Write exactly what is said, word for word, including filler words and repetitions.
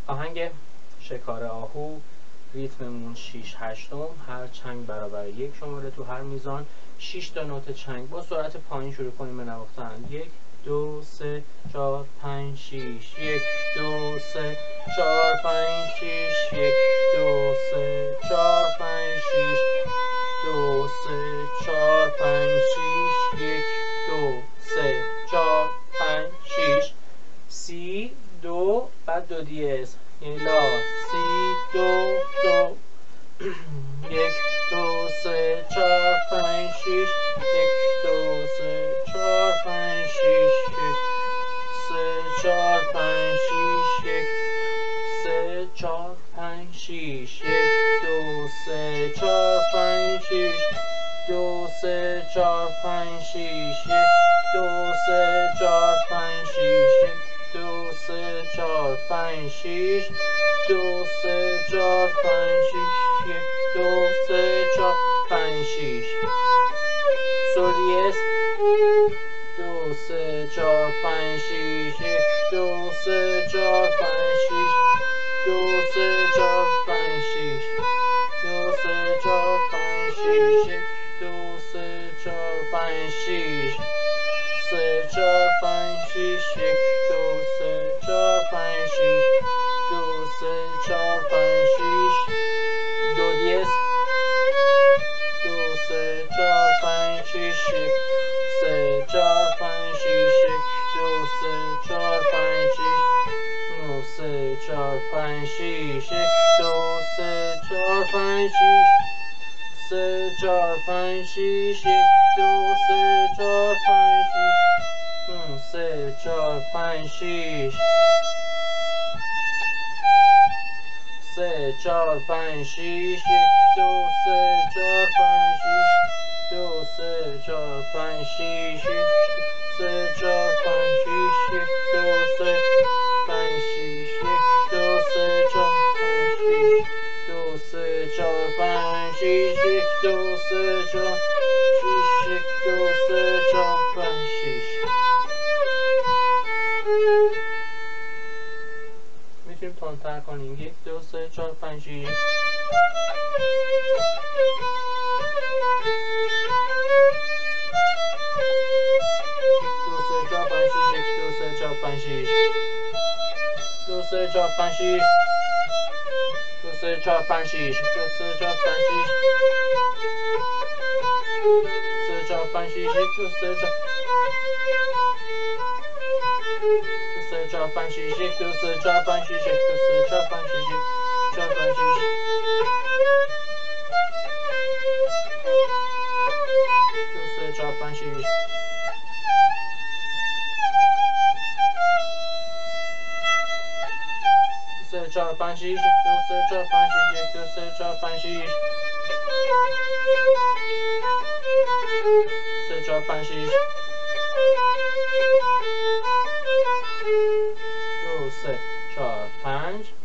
آهنگ شکار آهو، ریتممون شیش هشتم، هر چنگ برابر یک شماره تو هر میزان، شش تا نوت چنگ. با سرعت پایین شروع کنیم به نواختن. یک دو سه چهار پنج شیش، یک دو سه چهار پنج شیش، یک دو سه چهار پنج شیش، دو سه چهار پنج شیش، یک دو سه چهار پنج شیش. سی دو بعد دو دیез یعنی لا، سی دو دو. یک دو سه چهار پنج شیش، یک دو سه چهار پنج شیش، یک سه چهار پنج شیش، یک سه چهار پنج شیش، یک دو سه چهار پنج شیش، دو سه چهار پنج شیش، یک دو سه چهار پنج شیش، یک دو سه چهار پنج شیش، دو سه چهار پنج شیش، یک دو سه چهار پنج شیش. سول دیез دو سه چهار پنج شیش، یک دو سه چهار پنج شیش، دو سه چهار پنج شیش، دو سه چهار پنج شیش، یک دو سه چهار پنج شیش، سه چهار پنج شیش، یک دو سه چهار پنج شیش، دو سه چهار پنج شیش. دو دیез دو سه چهار پنج شیش، یک سه چهار پنج شیش، یک دو سه چهار پنج شیش، دو سه چهار پنج شیش، یک دو سه چهار پنج شیش، سه چهار پنج شیش، یک دو سه چهار پنج شیش، دو سه چهار پنج شیش، سه چهار پنج شیش، یک دو سه چهار پنج شیش، دو سه چهار پنج شیش، سه چهار پنج شیش، یک دو سه پنج شیش، یک دو سه چهار پنج شیش، دو سه چهار پنج شیش، یک دو سه چهار شیش، یک دو سه چهار پنج شیش. میتونیم تندتر کنیم. یک دو سه چهار پنج شیش. دو سه چهار پنج شیش، دو سه چهار پنج شیش، دو سه چهار پنج شیش، دو سه چهار پنج شیش، سه چهار پنج شیش، یک دو سه چهار دو سه چهار پنج شیش، یک دو سه چهار پنج شیش، یک دو سه چهار پنج شیش، چهار پنج شیش، دو سه چهار پنج شیش، سه چهار پنج شیش، دو سه چهار پنج شیش، یک دو سه چهار پنج شیش، سه چهار پنج شیش، دو سه چهار پنج